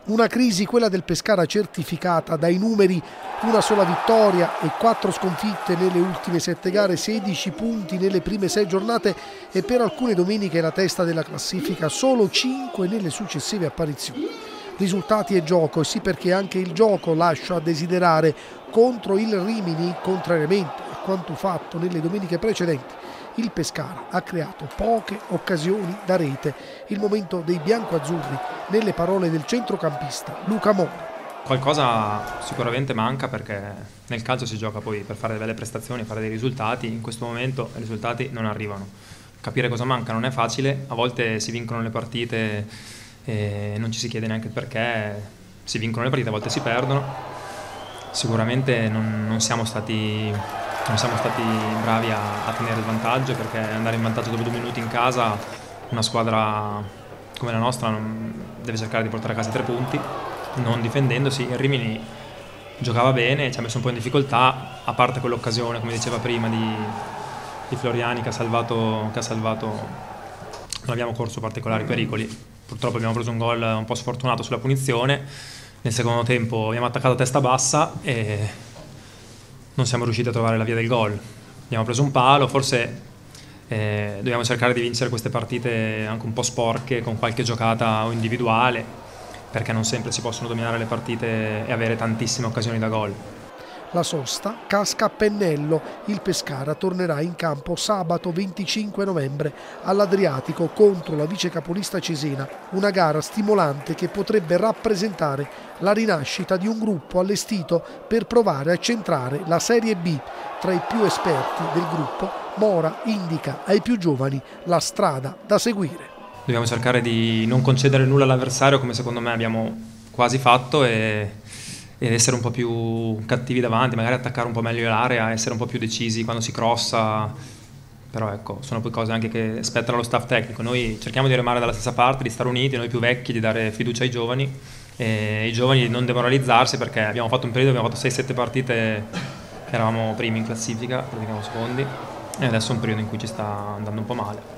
Una crisi, quella del Pescara, certificata dai numeri: una sola vittoria e 4 sconfitte nelle ultime 7 gare, 16 punti nelle prime 6 giornate e per alcune domeniche la testa della classifica, solo 5 nelle successive apparizioni. Risultati e gioco, e sì, perché anche il gioco lascia a desiderare. Contro il Rimini, contrariamente a quanto fatto nelle domeniche precedenti, il Pescara ha creato poche occasioni da rete. Il momento dei biancoazzurri, nelle parole del centrocampista Luca Mora. Qualcosa sicuramente manca, perché nel calcio si gioca poi per fare delle belle prestazioni, fare dei risultati. In questo momento i risultati non arrivano. Capire cosa manca non è facile, a volte si vincono le partite e non ci si chiede neanche il perché. Si vincono le partite, a volte si perdono. Sicuramente non siamo stati bravi a tenere il vantaggio, perché andare in vantaggio dopo 2 minuti in casa, una squadra come la nostra deve cercare di portare a casa 3 punti, non difendendosi. Il Rimini giocava bene, ci ha messo un po' in difficoltà, a parte quell'occasione, come diceva prima, di Floriani che ha salvato. Non abbiamo corso particolari pericoli, purtroppo abbiamo preso un gol un po' sfortunato sulla punizione. Nel secondo tempo abbiamo attaccato a testa bassa e non siamo riusciti a trovare la via del gol. Abbiamo preso un palo, forse dobbiamo cercare di vincere queste partite anche un po' sporche, con qualche giocata individuale, perché non sempre si possono dominare le partite e avere tantissime occasioni da gol. La sosta casca a pennello. Il Pescara tornerà in campo sabato 25 novembre all'Adriatico contro la vicecapolista Cesena, una gara stimolante che potrebbe rappresentare la rinascita di un gruppo allestito per provare a centrare la Serie B. Tra i più esperti del gruppo, Mora indica ai più giovani la strada da seguire. Dobbiamo cercare di non concedere nulla all'avversario, come secondo me abbiamo quasi fatto, ed essere un po' più cattivi davanti, magari attaccare un po' meglio l'area, essere un po' più decisi quando si crossa. Però ecco, sono poi cose anche che spettano allo staff tecnico. Noi cerchiamo di remare dalla stessa parte, di stare uniti, noi più vecchi, di dare fiducia ai giovani, e i giovani di non demoralizzarsi, perché abbiamo fatto un periodo, abbiamo fatto 6-7 partite che eravamo primi in classifica, praticamente secondi, e adesso è un periodo in cui ci sta andando un po' male.